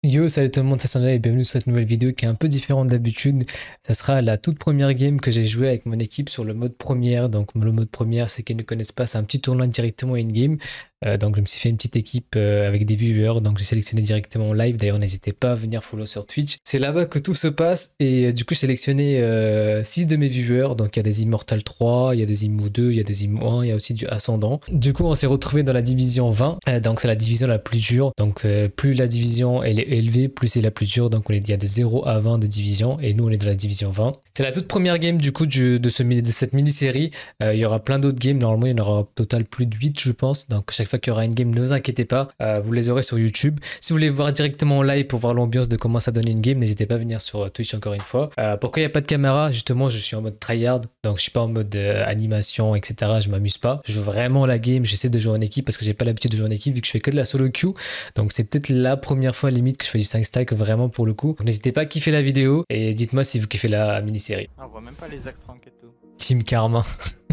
Yo, salut tout le monde, c'est Sanjay et bienvenue sur cette nouvelle vidéo qui est un peu différente d'habitude. Ça sera la toute première game que j'ai joué avec mon équipe sur le mode première. Donc le mode première, c'est qu'ils ne connaissent pas, c'est un petit tournoi directement in-game. Donc je me suis fait une petite équipe avec des viewers, donc j'ai sélectionné directement en live. D'ailleurs n'hésitez pas à venir follow sur Twitch. C'est là-bas que tout se passe et du coup j'ai sélectionné 6 de mes viewers. Donc il y a des Immortal 3, il y a des Immo 2, il y a des Immo 1, il y a aussi du Ascendant. Du coup on s'est retrouvé dans la division 20, donc c'est la division la plus dure. Donc plus la division elle est élevée, plus c'est la plus dure. Donc il y a des 0 à 20 de division et nous on est dans la division 20. C'est la toute première game du coup de cette mini-série. Il y aura plein d'autres games, normalement il y en aura au total plus de 8 je pense. Donc chaque fois qu'il y aura une game, ne vous inquiétez pas, vous les aurez sur YouTube. Si vous voulez voir directement en live pour voir l'ambiance de comment ça donne une game, n'hésitez pas à venir sur Twitch encore une fois. Pourquoi il n'y a pas de caméra? Justement, je suis en mode tryhard, donc je suis pas en mode animation, etc. Je m'amuse pas. Je joue vraiment la game, j'essaie de jouer en équipe parce que j'ai pas l'habitude de jouer en équipe vu que je fais que de la solo queue. Donc c'est peut-être la première fois limite que je fais du 5 stack vraiment pour le coup. N'hésitez pas à kiffer la vidéo et dites-moi si vous kiffez la mini-série. On voit même pas les actes et tout. Team Karma.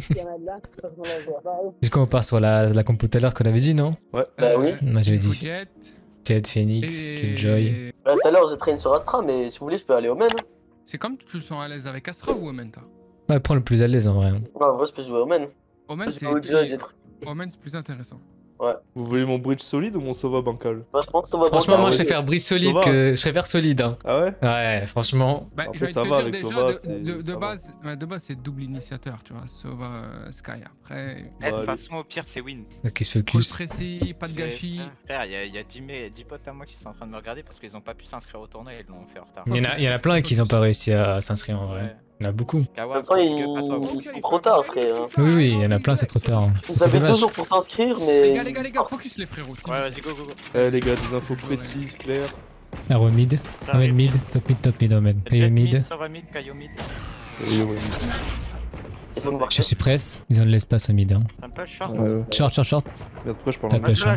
Du coup on part sur la compo tout à l'heure qu'on avait dit, non? Ouais. Bah oui. Moi j'avais dit Jet, Phoenix, Killjoy. Tout à l'heure j'ai traîné sur Astra, mais si vous voulez je peux aller au Omen. C'est comme tu te sens à l'aise avec Astra ou Omen toi? Ouais, prends le plus à l'aise en vrai. Ouais, en vrai je peux jouer au Omen. Omen c'est plus intéressant. Ouais. Vous voulez mon bridge solide ou mon Sova bancal? Bah, je pense que ça va Franchement, moi ouais, je préfère bridge solide Sova, que je préfère solide. Hein. Ah ouais? Ouais, franchement. Bah, Après, je vais ça te va dire avec déjà, Sova, de base c'est double initiateur, tu vois, Sova, Sky. Après, De toute façon, au pire, c'est win. Ok, se cool focus. précis, pas de gâchis. Frère, il y a 10 potes à moi qui sont en train de me regarder parce qu'ils ont pas pu s'inscrire au tournoi et ils l'ont fait en retard. Il y en a plein qui n'ont pas réussi à s'inscrire en vrai. Ouais. Il y en a beaucoup. Kawa, Enfin, big up à toi, gros. ils sont trop tard, frère. Oui, oui, il y en a plein, c'est trop tard. Hein. Vous C'est avez dommage. 2 jours pour s'inscrire, mais. Les gars, focus les frérots. Ouais, vas-y, go. Eh les gars, des infos précises, claires. Arrow mid, Omen mid, top mid, Omen. Kayo mid. Sova mid, Kayo mid. Et ouais. Ils sont Je suis presse, ils ont de l'espace au mid. Hein. T'as pas le short? Short. Merde, pourquoi je parle Tape en le même? short.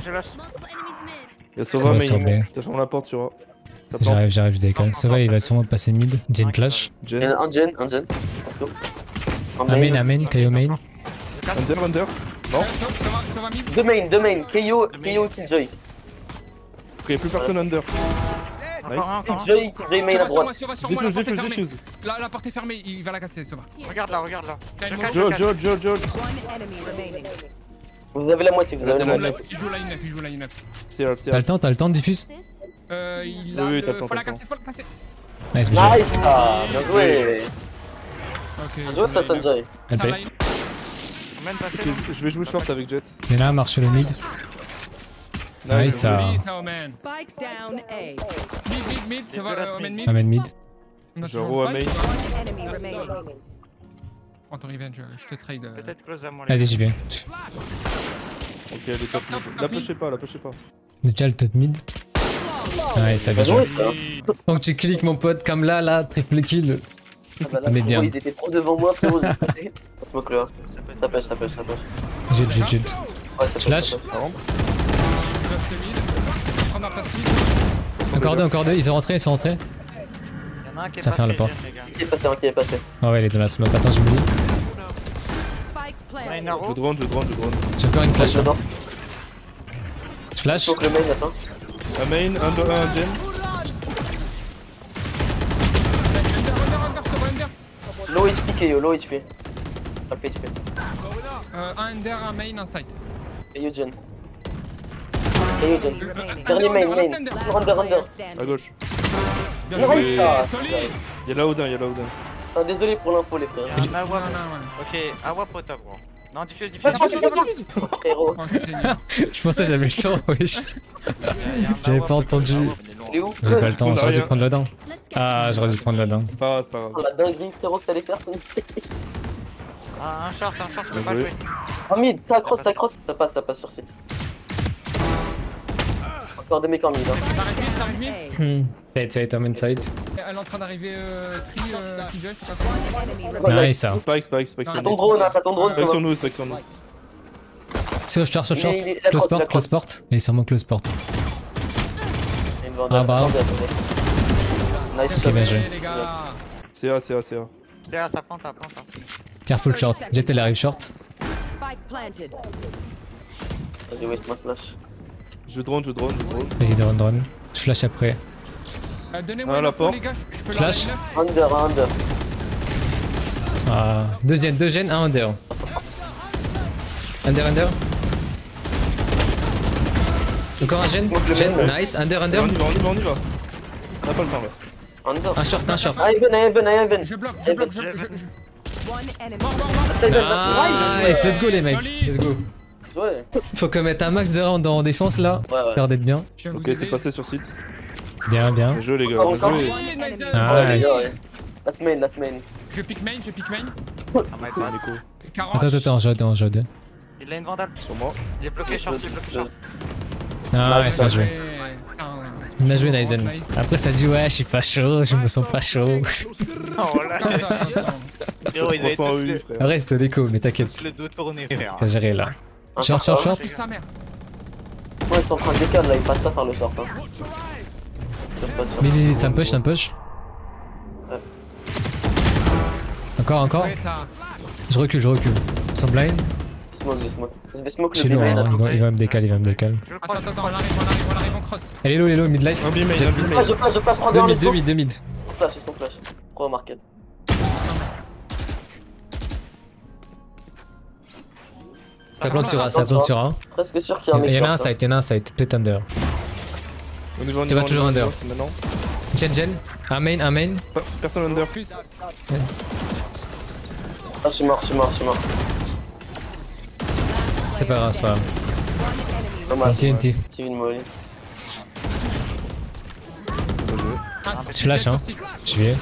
Y'a Ça Sova, va sur mais B. je te ferme la porte, tu vois. Ça plante. J'arrive, je décolle. Sova, il va sûrement passer mid. Jen flash. Jen. Un gen. Perso. Amen, Kayo main. Under. Non. Sova mid. Deux main. Keio, Killjoy. Y'a plus personne under. Nice. Killjoy main à droite. Sova sur moi, la porte est fermée. Diffuse. La porte est fermée, il va la casser, Sova. Regarde là. Joel. Vous avez la moitié, vous avez la moitié. Il joue la line up. Stay T'as le temps, diffuse. Il a Oui, le... t'as le temps, Faut la t'as le casser, faut la casser. Nice, bien joué. Nice, ça. Bien joué. Ok. Bien joué, ça, Sanjay. LP. Omen passé. Je vais jouer short avec Jet. Il y en a un, marche sur le mid. Nice, ça. Joli, ça, Omen. Spike down A. Mid, ça va, Omen mid. Omen mid. On a Je roule toujours à le main. spike. Enemy remaining. Prends ton revenge, je te trade. Peut-être close à moi. Vas-y, j'y vais. Ok, elle est top mid. La pushez pas. Déjà le top mid. Ouais, ça bien Bien joué. joué, ça. Donc tu cliques mon pote comme là, triple kill. Ah bah là, On est bien. Ils étaient trop devant moi, frérot. On smoke là. Ça pêche. Jut. Ouais, ça Flash. pêche. Prendre un passive. Encore deux, ils sont rentrés. Il y en a un qui est Ça passé, ferme la porte. les gars. Qui est passé. Oh ouais, il est dans la smoke. Attends, je me dis. Spike On a une planted. arrow. Je drone. J'ai encore une flash. Hein. J'adore. Flash. Smoke le main, attends. Un main, un Jen. Low HP, Keio, low HP. Alpha HP. Un under, un main, un site. Keio Gen. Dernier main. Under. À gauche. Bien Nice, joué, ça. solide. Y'a là Odin. Ah, désolé pour l'info, les frères. Il y a un Awa. Ouais. Ok, Awa pota, gros. Non, diffuse. Frérot. Oh, Seigneur. Je pensais que j'avais le temps, wesh. J'avais pas entendu. Il est où? J'ai pas le temps, j'aurais dû prendre le dent. Ah, j'aurais dû prendre le dent. C'est pas grave. Oh, la dinguerie, frérot, que t'allais faire. Un short, je peux pas Bien jouer. Ah, mid, ça cross. Ça passe sur site. Encore des mecs en mid. Hein. Ça arrive mid. Side, Omen side. Elle est en train d'arriver Killjoy, je sais pas quoi. Enemy remaining. Nice, ça. Spike. T'as ton drone, ça Spike va. sur nous. Spike sur nous. C'est au short. Il est- Close la cross. port. Il est sûrement close port. Il y a une Ah, bah. Nice. Ok, bien joué. Les gars. CA. C'est là, ça plante. Careful short. Jet, elle arrive short. Spike planted. J'ai waste ma flash. Je drone. Vas-y, drone. Je flash après. Donnez-moi Ah, la l'info, porte. les gars, je peux Flash. leur donner Under, under. Ah, deux gènes, un under. Under. Encore un gène, nice, under. On y va. On a pas le temps là. Under. Un short. Ah, Even. Je bloque. One enemy. Mort. Nice, let's go les mecs, let's go. Ouais. Faut qu'on mette un max de round en défense là. Ouais. L'air d'être bien. Je viens vous Ok, aider. c'est passé sur site. Bien. Bien joué les gars, bien Encore. joué. One enemy. Ah. Ouais, Nice. ouais. Last main. Je pick main. Ah, my C'est bad. Nico. 40. Attends, en jeu 2. Il a une vandale. Sur moi. Il est bloqué short, Nice, bien joué. Putain. Bien joué Naizen. Après ça dit ouais, je suis pas chaud, je me sens pas chaud. Oh là. Frérot, ils avaient 300 tous oui le, frère. Reste déco, mais t'inquiète, tous le dos tourné, frère. t'as géré là. Short. C'est sa mère. Ouais, ils sont en train de décaler là, ils passent pas par le short. Hein. Mid, ça me push. Ouais. Encore. Ouais, ça. Je recule. Ils sont blind. Smoke. Je vais smoke Je suis le loin, B-main. hein, il va me décaler. Je le Attends, crois. on arrive, on cross. Elle est low, mid life. Un B-main, J'ai- un B-main. Je flash, 3 Deux mid. Flash. Pro market. Ça plante sur A. Presque sûr qu'il y a un mec Il y en a un short, side, peut-être under. On y va, Tu vas toujours under. C'est maintenant. Gen. Un main. Personne under. hein. Ah, je suis mort. C'est pas grave. Dommage. TNT. J'ai une molly. Bien joué. Je flash, hein. Je vais.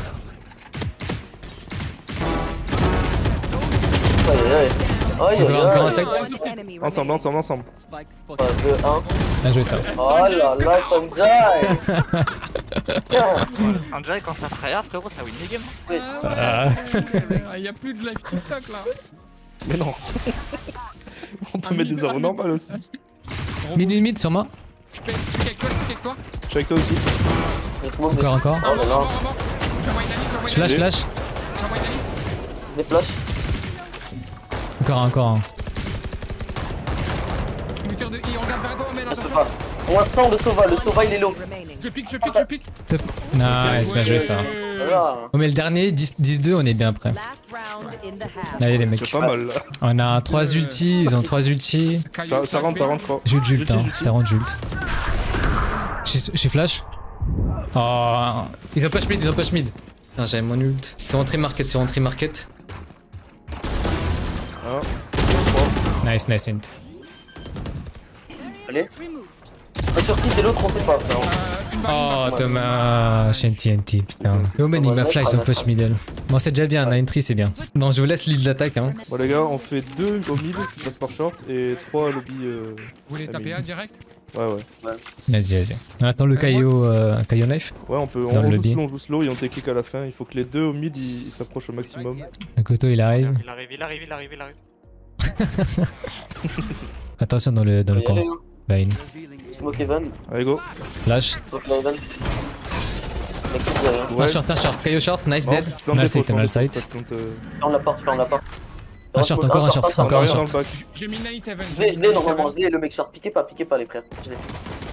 Aïe. Encore un side. One enemy remaining. Ensemble. 2, 1. Bien joué ça. Oh là là, Sanjay. Sanjay, quand ça tryhard, frérot, ça win les games. Wesh. Il y a plus de live TikTok là. Mais non. On peut mettre des armes normales aussi. Mid sur moi. Je suis avec toi. Je suis avec toi aussi. Je smoke Encore. Oh là là. J'envoie une amie. Je flash. J'envoie une amie. Des flashs. Encore. Il me tire de I, on regarde vers toi, on met la Je sais pas. Moins 100 le Sova il est low. remaining. Je pique. Top. Nice, bien joué ça. Voilà. On met le dernier, 10-2, on est bien prêt. Last round in the half. Allez les mecs. C'est pas mal là. On a 3 ultis, ils ont 3 ultis. Ça rentre, je crois. Jult, hein, ça rentre Jult. J'ai flash. Oh, ils ont push mid. Non, j'avais mon ult. C'est rentré market. Ah. Nice int. Allez. Un sur site et l'autre on sait pas. frère. Oh, Thomas, j'ai un TNT, putain. Omen, il m'a flash, ils ont push middle. Bon, c'est déjà bien, 9-3, c'est bien. Bon, je vous laisse lead l'attaque, hein. Bon les gars, on fait 2 au mid qui passent par short et 3 lobby. Vous voulez taper A direct? Ouais. Vas-y. On attend le Kaio knife. Ouais, on peut. Dans le On lobby. boost slow et on take click à la fin. Il faut que les deux au mid ils s'approchent au maximum. Le couteau, il arrive. Il arrive. Attention dans le Y coin. aller, hein. Vayne. Smoke Even. Allez go. Flash. Smoke la Even. Mec, il dit rien. Ouais. Un short. Kaio short, nice Non, dead. plante Null des site, pots, null plante des site. pots, plante, Ferme la porte. Un short, encore un short. On Encore un arrive dans short. le back. J'ai mis Night Heaven. Je l'ai normalement, le mec short. Piquez pas les frères. Je l'ai.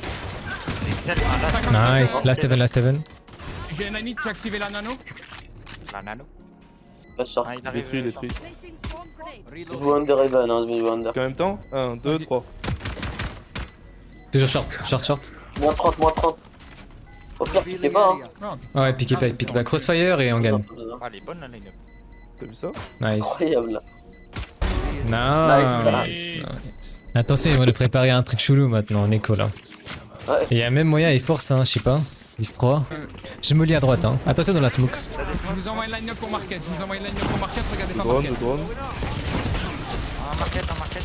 Nice. Last Heaven. J'ai un Nanite qui a activé la nano. La nano. Flash short. Ah, il arrive. Détruit. Je joue under Even, hein, je joue under. En même temps 1, 2, Vas-y. 3. Toujours short. Moins 30. Au pire, piquez pas, hein. Ouais, piquez pas. Crossfire et on gagne. Ah, elle est bonne la line-up. T'as vu ça? Nice. Incroyable. Nice. Attention, ils vont nous préparer un truc chelou maintenant en écho là. Ouais. Et il y a même moyen, ils forcent, hein, je sais pas. 10-3. Je me lis à droite, hein. Attention dans la smoke. Je vous envoie une line-up pour market. Regardez pas Drone, market. le drone. Un market.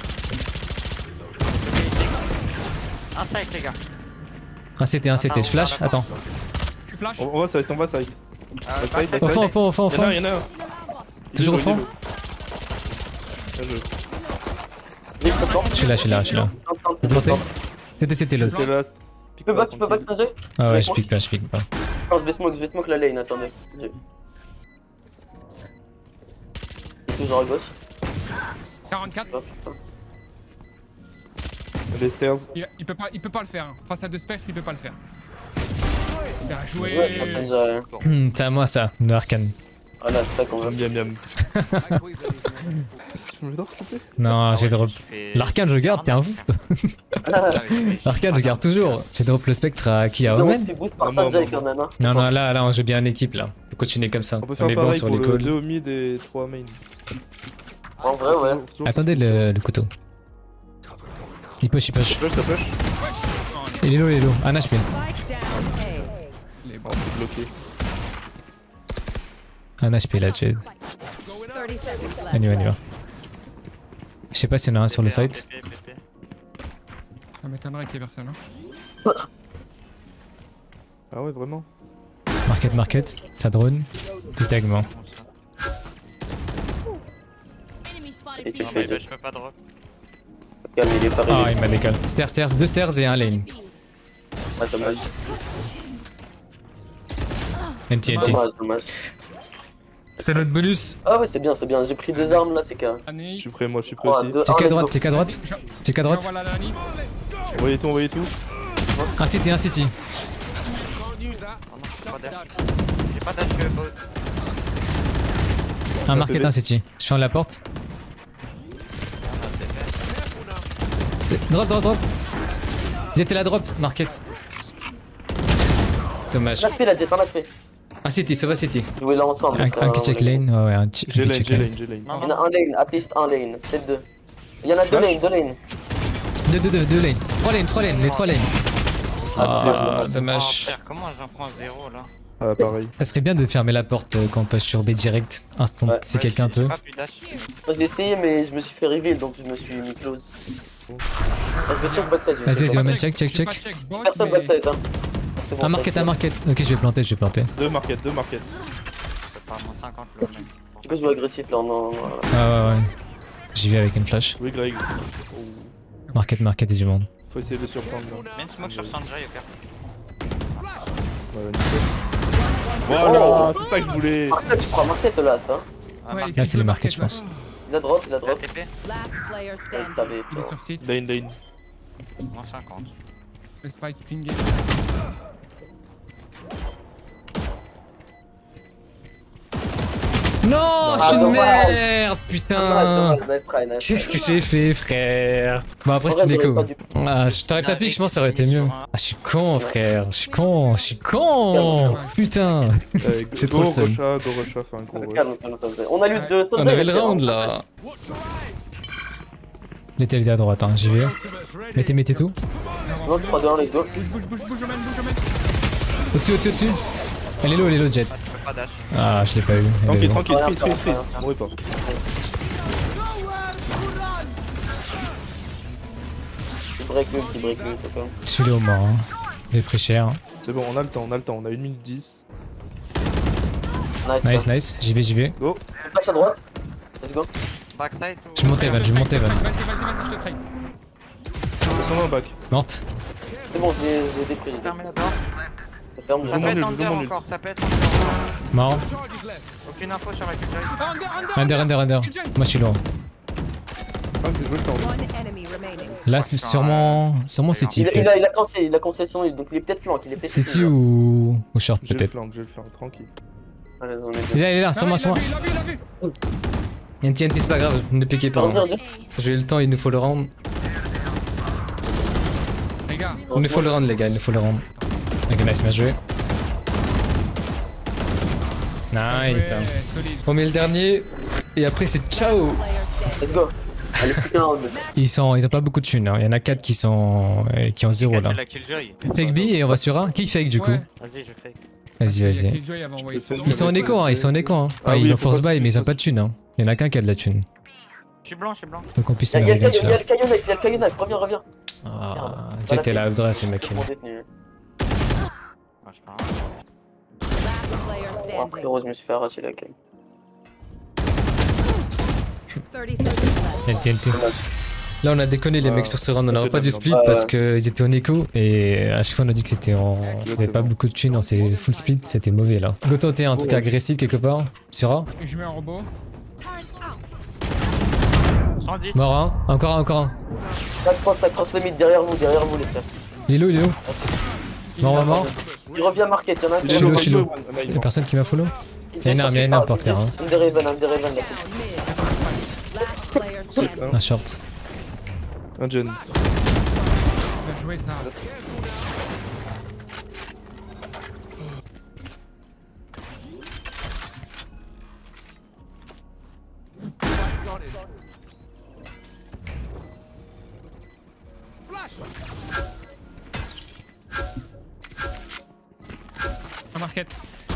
Un side, les gars. Un CT, je flash, attends. Tu flash. On va side. Backside. Au fond. Y'en a un. Toujours au fond. Bien joué. Je suis là. Je vais planter. C'était lost. C'était last. Tu peux back, Sanjay? Ah ouais, je pique pas. Non, je vais smoke la lane, attendez. Il est toujours à gauche. 44. Hop. Les stairs. Il peut pas le faire. Hein. Face à deux spectres, il peut pas le faire. Bien Ouais, je pense joué. déjà. C'est à moi ça, de Arkane. Voilà, c'est ça qu'on veut. Miam miam. Tu me le donnes s'il te plaît? Non, j'ai drop. L'arcane L'Arcane, je garde, t'es un fou toi. L'Arcane, je garde toujours. J'ai drop le spectre à qui? À On Omen? se fait boost par Ah, moi, Sanjay moi. quand même. Hein. Non, non, là, on joue bien en équipe là. Faut continuer comme ça. On peut On faire est bon pareil sur pour les le calls. 2 au mid et 3 main. En vrai, ouais. Toujours- Attendez le couteau. Il push, il push. Ça push. Il est low, il est low. Un HP. Spike down A. Les Oh, c'est bloqué. Un HP là, Jade. 30 seconds left. On y va, on y va. Je sais pas s'il y en a un sur le site. Ça m'étonnerait qu'il y ait personne. Hein. Ah ouais, vraiment? Market. Ça drone. Petit tagment. Et tu Non, fais mais deux. je peux pas drop. Calme, il est pas Ah, réglé. il m'a décalé. Stairs, 2 stairs et un lane. Ah, dommage. NTNT. Dommage. C'est notre bonus. Ah ouais, c'est bien, c'est bien. J'ai pris 2 armes là, c'est carré. Année. Je suis prêt, moi je suis prêt Oh, aussi. deux- Check un, à let's droite, go. check à droite. Check à droite. Voilà la Nani. Envoyez tout, envoyez tout. Un city, un city. Oh non, j'ai pas dash. J'ai pas dash bot. Un market, un city. Je ferme la porte. Drop. J'étais la drop, market. Dommage. Un HP là, Jet, un HP. Un city, sauve un city. Jouez là ensemble. Un frère, qui check les gars. lane. Ouais, un J'ai qui lane, check j'ai lane. lane, j'ai lane. Non, Il y en a un lane, at least un lane, peut-être 2. Il y en a 2 Flash. lanes, 2 lanes. 2 lanes. 3 lanes, les 3 lanes. Ah, Oh, dommage. frère, comment j'en prends 0 là? Ah, pareil. Ça serait bien de fermer la porte quand on passe sur B direct. Instant, Ouais. si quelqu'un J'ai peut. pas pu dash. Moi, je l'ai essayé, mais je me suis fait reveal donc je me suis mis close. Ah, je vais check backside. je vais Vas-y, check vas-y, backside. Omen, check. Personne backside, hein. C'est bon, Un market. Ok, je vais planter. 2 market. Je peux pas moins 50 là même. Tu peux jouer agressif là, non. Ah ouais. J'y vais avec une flash. Oui, Greg. Market et du monde. Faut essayer de le surprendre là. Mets une smoke sur Sanjay, ok. Ouais, nickel. Voilà, c'est ça que je voulais. Market, tu prends market là, ça. Ah, Ouais, Là, c'est les markets, je pense. Il a drop. TP, Last player Ouais, standing. t'avais- Il est sur site. Lane. moins 50. Le spike pingé. Non, je Ah, suis une dommage. merde, putain. Dommage, nice try. Qu'est-ce que j'ai fait, frère? Bon, après, En vrai, c'est j'aurais Neko. pas dû- Ah, je t'aurais pas piqué, je pense que ça aurait été mieux. Ah, je suis con, frère. Je suis con. Putain. C'est trop le seum. Go Rocha, faire un gros rush. Calme, on a eu 2. On avait le round là. Mettez à droite, hein, j'y vais. Mettez tout. Sinon, 3-2-1, let's go. Bouge, Omen. Au-dessus. Elle est low, Jet. Je peux pas dash. Ah, je l'ai pas eu. Elle est Tranquille, low. tranquille, freeze. Mourrez pas. Il break move, ok. Je suis low, moi. Hein. J'ai pris cher. C'est bon, on a le temps, on a 1 minute 10. Nice. J'y vais. Go. Flash à droite. Let's go. Backside ou. Je monte Evan, Vas-y, je te trade. Ils sont dans le back. Morte. C'est bon, j'ai détruit. Fermez la porte. Je ferme, Ça Joue peut mon être ult, under joue mon ult. encore, ça peut être under. Mort. Aucune info sur la Killjoy. Under. Moi, je suis low. Ah, j'ai joué le temps. One enemy remaining. Là, c'est sûrement City. Il peut-être. a cancellé son ult, donc il est peut-être flank. Il est peut-être City flank. ou short, J'ai le peut-être. flank, tranquille. Allez, on est Il bien. est là, sur moi. Il l'a vu. TNT, c'est pas grave, ne piquez pas. Reviens, Hein. reviens. J'ai eu le temps, il nous faut le round. Les gars, Il nous faut le round, les gars, il nous faut le round. Ok, nice, bien joué. Nice. ouais, solide. On met le dernier, et après c'est ciao. Player standing. Let's go. Allez, putain, round. Ils ont pas beaucoup de thunes, hein. Il y en a 4 qui ont 0 là. La Killjoy. Fake B et on va sur A. Qui fake du coup? Ouais. Vas-y, je fais. Vas-y. Killjoy avait envoyé Je fais son le Ils sont en écho, hein. Enfin, Ah ils oui, ont faut force pas buy, mais ils ont se- pas de thunes, hein. Il y en a qu'un qui a de la thune. Je suis blanc. Faut qu'on puisse Il me y a revenge là. le caillou knife, reviens. Ah, j'étais là, Audrey, t'es mec. Moi, je pars. Last player Oh, standing. frérot, je me suis fait arracher la caille. 30 seconds left. TNT. Là, on a déconné les Ah, mecs sur ce round, on n'aurait c'est pas dû bien, split ouais. parce qu'ils étaient en écho et à chaque fois on a dit que c'était en. Il y avait pas beaucoup de thunes, on s'est full split, c'était mauvais là. Goto, t'es un truc Ouais. agressif quelque part? Sur A? Je mets un robot. 110. Mort un, encore un. Ça cross le mid derrière vous les frères. Il est où? Il Mort, est mort. Il revient market, y'en a un qui Chilo, revient. Chilo. Y'a personne qui m'a follow? Il y a une arme, il y a une arme par terre. Hein. Un des Raven, un des Raven là. Down mid. Last player standing. Un short. Un gen. Bien joué ça. Un market.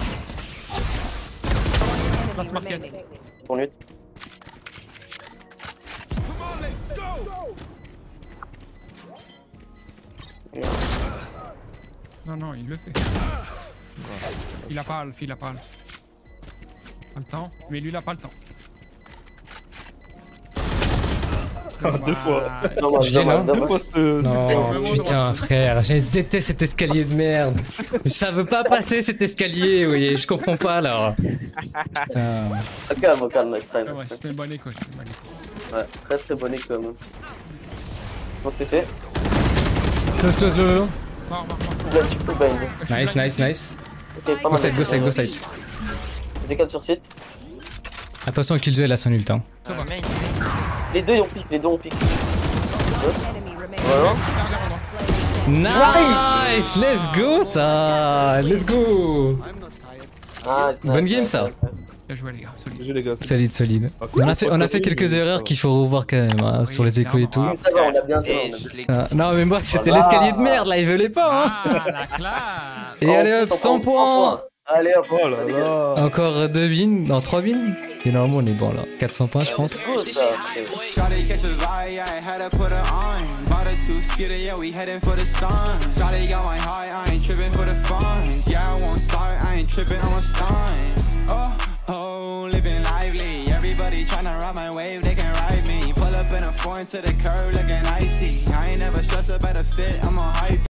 Last Enemy market. remaining. Pour lutte. Non, non, il le fait. Il a pas Alf, il a pas Alf. Pas le temps, mais lui il a pas le temps. Deux fois. Dommage, Je l'ai là. dommage, Deux dommage. fois ce. Non, putain, frère, je déteste cet escalier de merde. Ça veut pas passer cet escalier, oui, je comprends pas là. Putain. Calme, calme, nice time. Ah ouais, c'était une bonne écho, c'était une bonne écho. Ouais, très très bonne école. Donc c'était. Close, close, lolo. Mort, mort, mort. Tu peux bind. Nice, nice, nice. Ok, pas Go mal. side, go side, go side. Décale sur site. Attention, Killjoy a son ult. Hein. Main. Les deux on pique, les deux on pique. Enemy remaining. Voilà. Regarde, Nice, let's go ça. Let's go. Ah, nice, Bonne nice, game, nice, ça. nice, nice. Bien joué les gars, solide. GG les gars. Solide, solide. On a fait quelques erreurs qu'il faut revoir quand même hein, Oui, sur les échos et tout. clairement. Ça va, on a bien joué. Et on a je l'ai Ah, non mais moi c'était Voilà. l'escalier de merde là, il veut pas hein. Ah, la classe. Et En allez plus, hop, on 100 prend points. Allez hop. Oh là là. Encore 2 wins, non 3 wins. Et normalement on est bon là, 400 points je pense. Go, ça. Shawty catch a vibe, yeah, I had to put her on. Bought a two-seater, yeah, we heading for the sun. Shawty got my high, I ain't tripping for the funds. Yeah, I won't start, I ain't tripping, I'm a stun. Oh, oh, living lively. Everybody tryna ride my wave, they can ride me. Pull up in a foreign to the curb looking icy. I ain't never stressed about a fit, I'm on hype.